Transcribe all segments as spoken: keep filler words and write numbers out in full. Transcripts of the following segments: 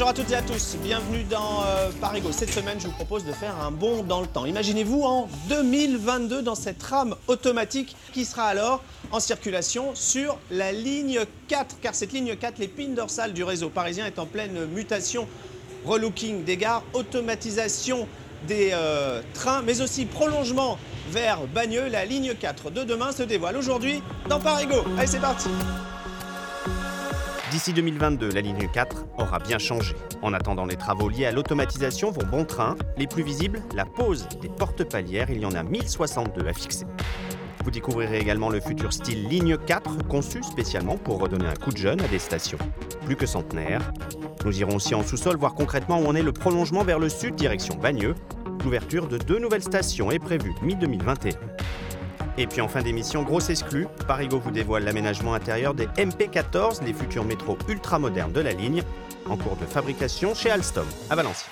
Bonjour à toutes et à tous, bienvenue dans euh, Parigo. Cette semaine, je vous propose de faire un bond dans le temps. Imaginez-vous en deux mille vingt-deux dans cette rame automatique qui sera alors en circulation sur la ligne quatre. Car cette ligne quatre, l'épine dorsale du réseau parisien, est en pleine mutation. Relooking des gares, automatisation des euh, trains, mais aussi prolongement vers Bagneux. La ligne quatre de demain se dévoile aujourd'hui dans Parigo. Allez, c'est parti! D'ici deux mille vingt-deux, la ligne quatre aura bien changé. En attendant, les travaux liés à l'automatisation vont bon train. Les plus visibles, la pose des porte-palières, il y en a mille soixante-deux à fixer. Vous découvrirez également le futur style ligne quatre, conçu spécialement pour redonner un coup de jeune à des stations plus que centenaires. Nous irons aussi en sous-sol voir concrètement où en est le prolongement vers le sud, direction Bagneux. L'ouverture de deux nouvelles stations est prévue mi deux mille vingt et un. Et puis en fin d'émission, grosse exclue, Parigo vous dévoile l'aménagement intérieur des M P quatorze, les futurs métros ultramodernes de la ligne, en cours de fabrication chez Alstom, à Valenciennes.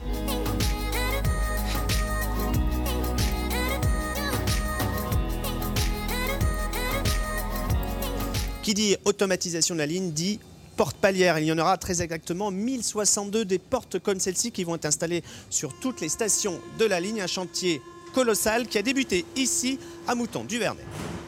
Qui dit automatisation de la ligne dit porte-palières. Il y en aura très exactement mille soixante-deux des portes comme celle-ci qui vont être installées sur toutes les stations de la ligne. Un chantier colossal qui a débuté ici à Mouton-du-Vernay.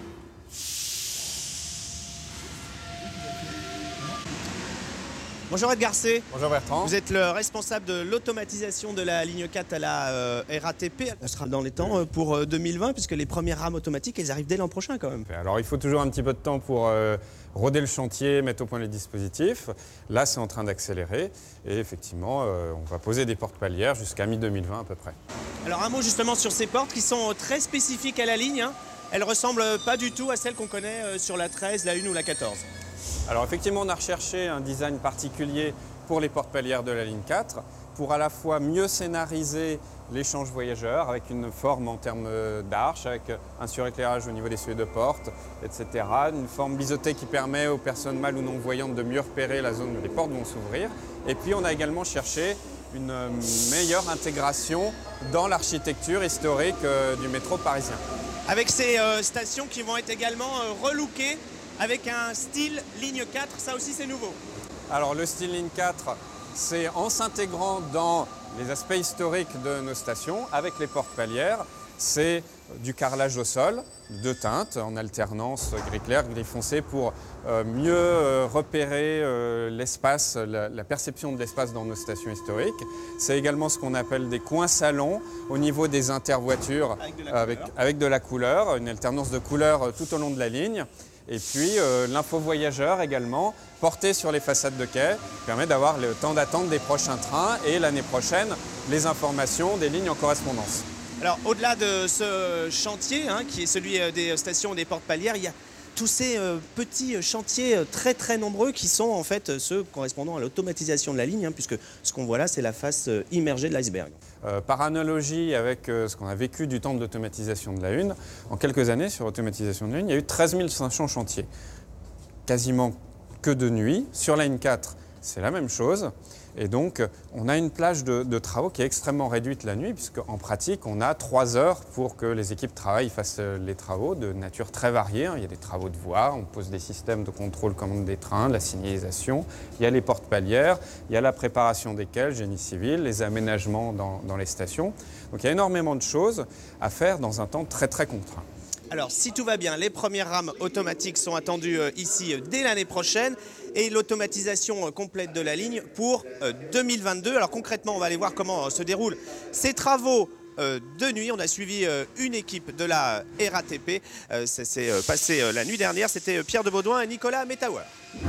Bonjour Edgar C. Bonjour Bertrand. Vous êtes le responsable de l'automatisation de la ligne quatre à la euh, R A T P. On sera dans les temps euh, pour euh, deux mille vingt puisque les premières rames automatiques, elles arrivent dès l'an prochain quand même. Alors il faut toujours un petit peu de temps pour euh, roder le chantier, mettre au point les dispositifs. Là c'est en train d'accélérer et effectivement euh, on va poser des porte-palières jusqu'à mi deux mille vingt à peu près. Alors un mot justement sur ces portes qui sont très spécifiques à la ligne. Hein. Elles ne ressemblent pas du tout à celles qu'on connaît euh, sur la treize, la une ou la quatorze. Alors effectivement on a recherché un design particulier pour les porte-palières de la ligne quatre pour à la fois mieux scénariser l'échange voyageurs avec une forme en termes d'arche, avec un suréclairage au niveau des seuils de porte, et cetera. Une forme biseautée qui permet aux personnes mal ou non-voyantes de mieux repérer la zone où les portes vont s'ouvrir. Et puis on a également cherché une meilleure intégration dans l'architecture historique du métro parisien. Avec ces euh, stations qui vont être également euh, relookées avec un style ligne quatre, ça aussi c'est nouveau. Alors le style ligne quatre, c'est en s'intégrant dans les aspects historiques de nos stations, avec les porte-palières, c'est du carrelage au sol, de teintes, en alternance gris clair, gris foncé, pour euh, mieux euh, repérer euh, l'espace, la, la perception de l'espace dans nos stations historiques. C'est également ce qu'on appelle des coins salons au niveau des intervoitures, avec de la avec, avec de la couleur, une alternance de couleurs tout au long de la ligne. Et puis euh, l'info voyageur également, porté sur les façades de quai, permet d'avoir le temps d'attente des prochains trains et l'année prochaine, les informations des lignes en correspondance. Alors au-delà de ce chantier, hein, qui est celui des stations des porte-palières, il y a tous ces euh, petits chantiers très très nombreux qui sont en fait ceux correspondant à l'automatisation de la ligne, hein, puisque ce qu'on voit là, c'est la face euh, immergée de l'iceberg. Euh, par analogie avec euh, ce qu'on a vécu du temps de l'automatisation de la une, en quelques années sur l'automatisation de la une, il y a eu treize mille cinq cents chantiers. Quasiment que de nuit. Sur la ligne quatre, c'est la même chose. Et donc, on a une plage de, de travaux qui est extrêmement réduite la nuit, puisqu'en pratique, on a trois heures pour que les équipes travaillent, fassent les travaux de nature très variée. Il y a des travaux de voies, on pose des systèmes de contrôle commande des trains, la signalisation, il y a les porte-palières, il y a la préparation des quais, le génie civil, les aménagements dans, dans les stations. Donc il y a énormément de choses à faire dans un temps très très contraint. Alors si tout va bien, les premières rames automatiques sont attendues euh, ici euh, dès l'année prochaine et l'automatisation euh, complète de la ligne pour euh, deux mille vingt-deux. Alors concrètement, on va aller voir comment euh, se déroulent ces travaux euh, de nuit. On a suivi euh, une équipe de la R A T P. Euh, ça s'est euh, passé euh, la nuit dernière. C'était euh, Pierre de Baudouin et Nicolas Metauer.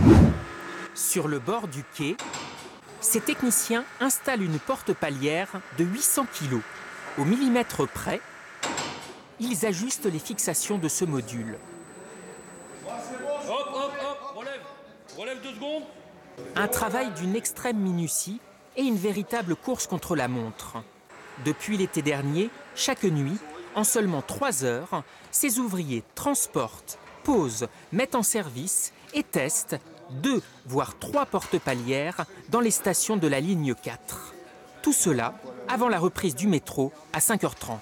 Sur le bord du quai, ces techniciens installent une porte-palière de huit cents kilos. Au millimètre près, ils ajustent les fixations de ce module. Hop, hop, hop, relève, relève deux secondes. Un travail d'une extrême minutie et une véritable course contre la montre. Depuis l'été dernier, chaque nuit, en seulement trois heures, ces ouvriers transportent, posent, mettent en service et testent deux, voire trois porte-palières dans les stations de la ligne quatre. Tout cela avant la reprise du métro à cinq heures trente.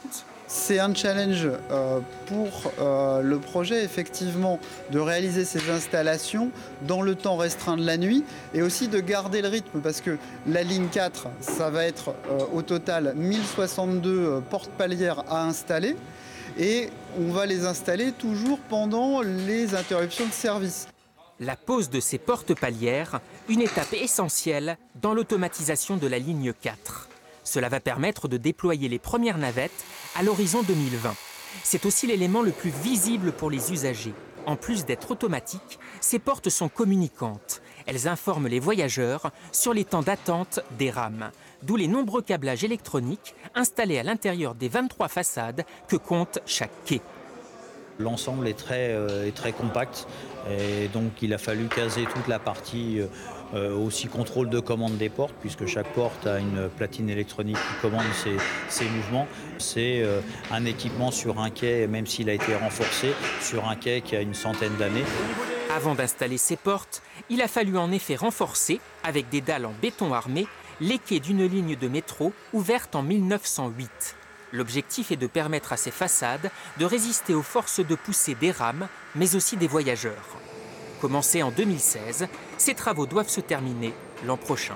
C'est un challenge euh, pour euh, le projet, effectivement, de réaliser ces installations dans le temps restreint de la nuit et aussi de garder le rythme parce que la ligne quatre, ça va être euh, au total mille soixante-deux euh, portes palières à installer et on va les installer toujours pendant les interruptions de service. La pose de ces portes palières, une étape essentielle dans l'automatisation de la ligne quatre. Cela va permettre de déployer les premières navettes à l'horizon deux mille vingt. C'est aussi l'élément le plus visible pour les usagers. En plus d'être automatiques, ces portes sont communicantes. Elles informent les voyageurs sur les temps d'attente des rames, d'où les nombreux câblages électroniques installés à l'intérieur des vingt-trois façades que compte chaque quai. L'ensemble est très, euh, est très compact et donc il a fallu caser toute la partie euh, aussi contrôle de commande des portes puisque chaque porte a une platine électronique qui commande ses, ses mouvements. C'est euh, un équipement sur un quai, même s'il a été renforcé, sur un quai qui a une centaine d'années. Avant d'installer ces portes, il a fallu en effet renforcer, avec des dalles en béton armé, les quais d'une ligne de métro ouverte en mille neuf cent huit. L'objectif est de permettre à ces façades de résister aux forces de poussée des rames, mais aussi des voyageurs. Commencés en deux mille seize, ces travaux doivent se terminer l'an prochain.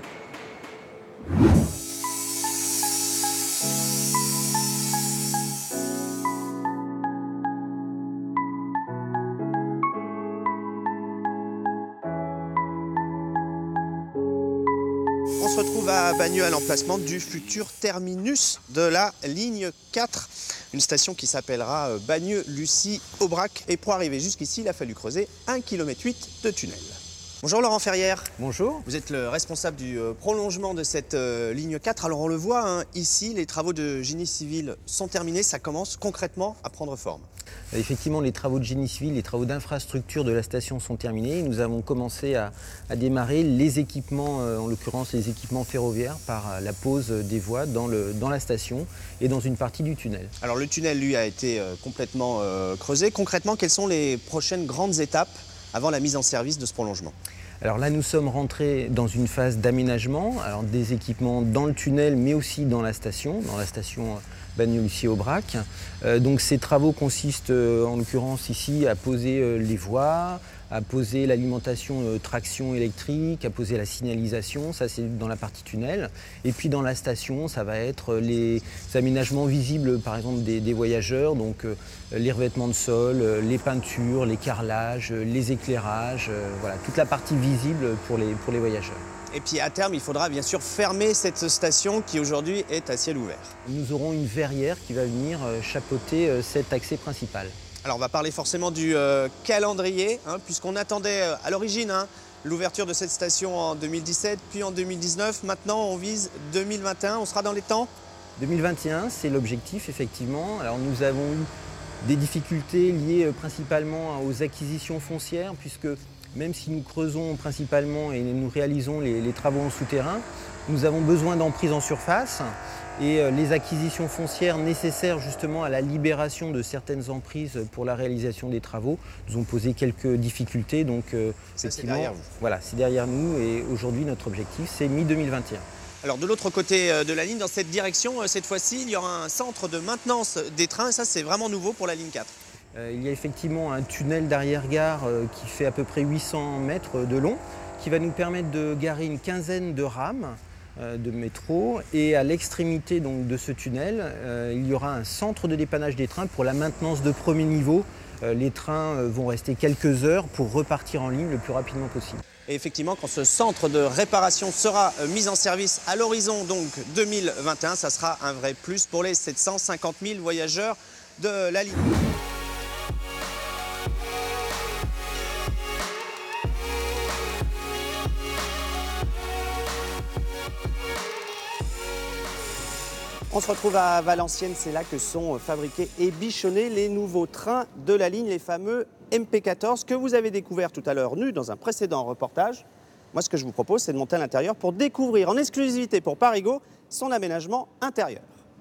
On se retrouve à Bagneux à l'emplacement du futur terminus de la ligne quatre. Une station qui s'appellera Bagneux-Lucie-Aubrac. Et pour arriver jusqu'ici, il a fallu creuser un virgule huit kilomètre de tunnel. Bonjour Laurent Ferrière. Bonjour. Vous êtes le responsable du prolongement de cette euh, ligne quatre. Alors on le voit hein, ici, les travaux de génie civil sont terminés. Ça commence concrètement à prendre forme. Effectivement, les travaux de génie civil, les travaux d'infrastructure de la station sont terminés. Nous avons commencé à, à démarrer les équipements, euh, en l'occurrence les équipements ferroviaires, par la pose des voies dans, le, dans la station et dans une partie du tunnel. Alors le tunnel, lui, a été euh, complètement euh, creusé. Concrètement, quelles sont les prochaines grandes étapes avant la mise en service de ce prolongement? Alors là, nous sommes rentrés dans une phase d'aménagement, alors des équipements dans le tunnel, mais aussi dans la station, dans la station Bagneux-Lucie-Aubrac. Euh, donc ces travaux consistent, euh, en l'occurrence ici, à poser euh, les voies, à poser l'alimentation euh, traction électrique, à poser la signalisation, ça c'est dans la partie tunnel. Et puis dans la station, ça va être les aménagements visibles, par exemple des, des voyageurs, donc euh, les revêtements de sol, euh, les peintures, les carrelages, euh, les éclairages, euh, voilà, toute la partie visible pour les, pour les voyageurs. Et puis à terme, il faudra bien sûr fermer cette station qui aujourd'hui est à ciel ouvert. Nous aurons une verrière qui va venir chapeauter cet accès principal. Alors on va parler forcément du euh, calendrier, hein, puisqu'on attendait euh, à l'origine hein, l'ouverture de cette station en deux mille dix-sept, puis en deux mille dix-neuf. Maintenant, on vise deux mille vingt et un. On sera dans les temps? deux mille vingt et un, c'est l'objectif, effectivement. Alors nous avons eu des difficultés liées euh, principalement aux acquisitions foncières, puisque même si nous creusons principalement et nous réalisons les, les travaux en souterrain, nous avons besoin d'emprises en surface et euh, les acquisitions foncières nécessaires justement à la libération de certaines emprises pour la réalisation des travaux nous ont posé quelques difficultés. Donc euh, ça, c'est derrière vous. Voilà, c'est derrière nous et aujourd'hui notre objectif c'est mi deux mille vingt et un. Alors de l'autre côté de la ligne, dans cette direction, cette fois-ci, il y aura un centre de maintenance des trains et ça c'est vraiment nouveau pour la ligne quatre. Euh, il y a effectivement un tunnel d'arrière-gare euh, qui fait à peu près huit cents mètres de long, qui va nous permettre de garer une quinzaine de rames euh, de métro. Et à l'extrémité donc, de ce tunnel, euh, il y aura un centre de dépannage des trains pour la maintenance de premier niveau. Euh, les trains euh, vont rester quelques heures pour repartir en ligne le plus rapidement possible. Et effectivement, quand ce centre de réparation sera euh, mis en service à l'horizon donc deux mille vingt et un, ça sera un vrai plus pour les sept cent cinquante mille voyageurs de la ligne. On se retrouve à Valenciennes, c'est là que sont fabriqués et bichonnés les nouveaux trains de la ligne, les fameux M P quatorze, que vous avez découvert tout à l'heure nu dans un précédent reportage. Moi, ce que je vous propose, c'est de monter à l'intérieur pour découvrir en exclusivité pour Parigo son aménagement intérieur.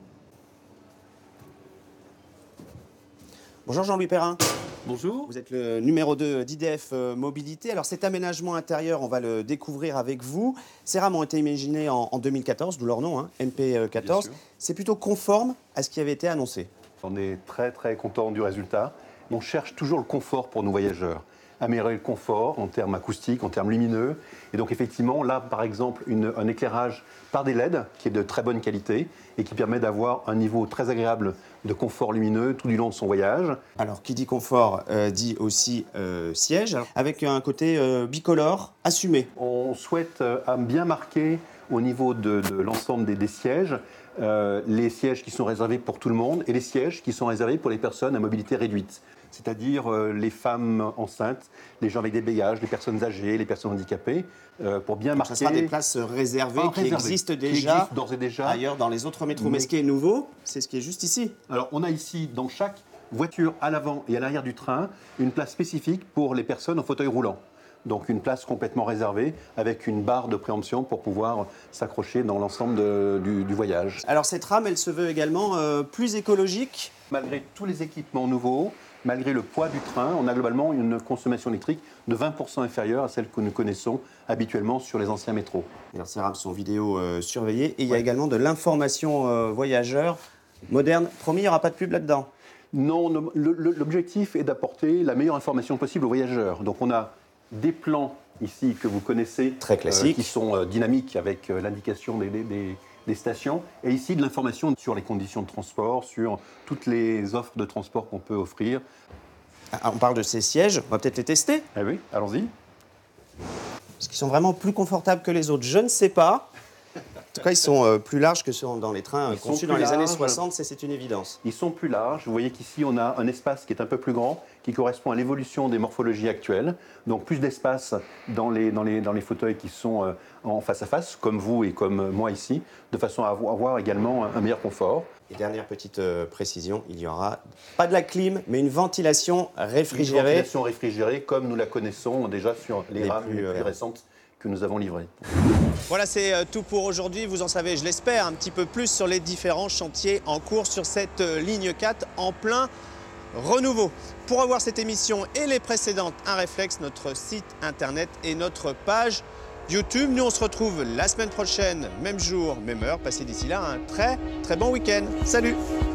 Bonjour Jean-Louis Perrin. Bonjour. Vous êtes le numéro deux d'I D F Mobilité. Alors cet aménagement intérieur, on va le découvrir avec vous. Ces rames ont été imaginées en, en deux mille quatorze, d'où leur nom, hein, M P quatorze. C'est plutôt conforme à ce qui avait été annoncé. On est très très content du résultat. On cherche toujours le confort pour nos voyageurs. Améliorer le confort en termes acoustiques, en termes lumineux. Et donc effectivement, là par exemple, une, un éclairage par des L E D qui est de très bonne qualité et qui permet d'avoir un niveau très agréable de confort lumineux tout du long de son voyage. Alors, qui dit confort euh, dit aussi euh, siège, alors, avec un côté euh, bicolore assumé. On souhaite euh, bien marquer au niveau de, de l'ensemble des, des sièges, euh, les sièges qui sont réservés pour tout le monde et les sièges qui sont réservés pour les personnes à mobilité réduite. C'est-à-dire euh, les femmes enceintes, les gens avec des bégages, les personnes âgées, les personnes handicapées, euh, pour bien Donc, marquer... ça sera des places réservées Ah, qui réservées, existent qui déjà, existent d'ores et déjà ailleurs dans les autres métros. Mais, Mais ce qui est nouveau, c'est ce qui est juste ici. Alors, on a ici, dans chaque voiture à l'avant et à l'arrière du train, une place spécifique pour les personnes en fauteuil roulant. Donc, une place complètement réservée avec une barre de préemption pour pouvoir s'accrocher dans l'ensemble de- du, du voyage. Alors, cette rame, elle se veut également euh, plus écologique. Malgré tous les équipements nouveaux, malgré le poids du train, on a globalement une consommation électrique de vingt pour cent inférieure à celle que nous connaissons habituellement sur les anciens métros. Alors, ces rames sont vidéo euh, surveillées. Et il y a également de l'information euh, voyageur moderne. Promis, il n'y aura pas de pub là-dedans. Non, no- le- le- l'objectif est d'apporter la meilleure information possible aux voyageurs. Donc on a des plans ici que vous connaissez, Très classiques. euh, qui sont euh, dynamiques avec euh, l'indication des, des- des- des stations, et ici de l'information sur les conditions de transport, sur toutes les offres de transport qu'on peut offrir. Ah, on parle de ces sièges, on va peut-être les tester. Ah oui, allons-y. Est-ce qu'ils sont vraiment plus confortables que les autres? Je ne sais pas. En tout cas, ils sont euh, plus larges que ceux dans les trains euh, Ils sont conçus plus dans les années larges. soixante, c'est c'est une évidence. Ils sont plus larges. Vous voyez qu'ici, on a un espace qui est un peu plus grand, qui correspond à l'évolution des morphologies actuelles. Donc, plus d'espace dans les, dans, les, dans les fauteuils qui sont euh, en face à face, comme vous et comme moi ici, de façon à avoir, avoir également un meilleur confort. Et dernière petite euh, précision, il y aura pas de la clim, mais une ventilation Une réfrigérée. ventilation réfrigérée, comme nous la connaissons déjà sur les, Les rames plus, les plus euh, récentes que nous avons livrées. Voilà, c'est euh, tout pour aujourd'hui. Vous en savez, je l'espère, un petit peu plus sur les différents chantiers en cours sur cette euh, ligne quatre en plein renouveau. Pour avoir cette émission et les précédentes, un réflexe, notre site internet et notre page YouTube. Nous, on se retrouve la semaine prochaine, même jour, même heure. Passez d'ici là un très très bon week-end. Salut!